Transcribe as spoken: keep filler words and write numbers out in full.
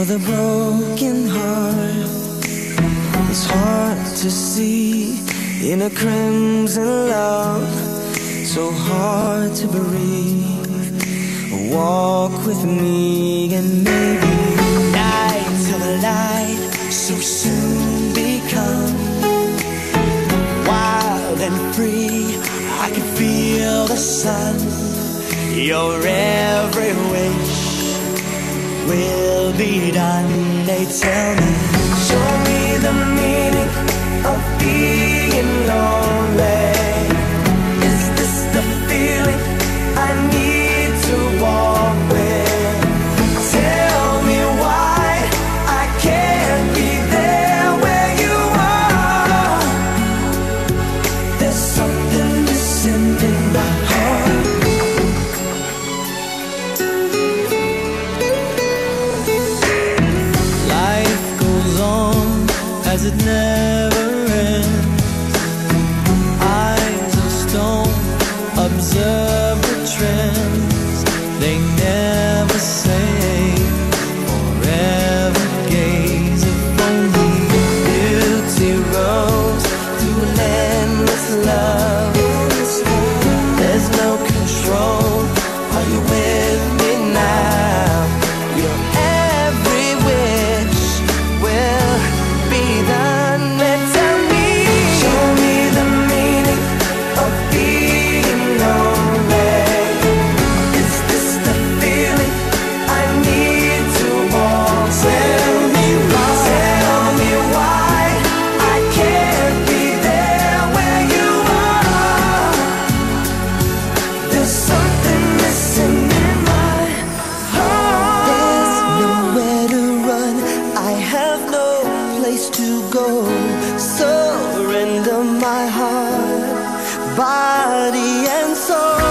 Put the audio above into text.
For the broken heart, it's hard to see in a crimson love, so hard to breathe. Walk with me and maybe night till the light so soon become wild and free. I can feel the sun. Your every wish will be done. They tell me, show me the meaning of being lonely. Is this the feeling I need to walk with? Tell me why I can't be there where you are. There's something missing in my heart. As it never ends, eyes of stone observe the trends. They never say forever gaze. If only beauty rose to an endless love. There's no control. Are you with me now? Your every wish will be done. Tell me, show me the meaning of being lonely. Is this the feeling I need to walk? Tell me why, tell me why I can't be there where you are. There's something missing in my heart. There's nowhere to run. I have no place to go. Surrender my heart, body and soul.